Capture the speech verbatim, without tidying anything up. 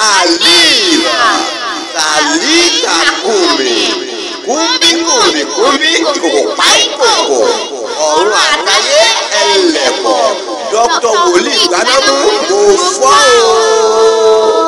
Aliva, Talita Kumi, Kumi Kumi Kumi Kupai Koko, ọ̀run àtayé ẹlẹ́bọ̀, Doctor Wòlíì Gbadamu kò fọ́ o.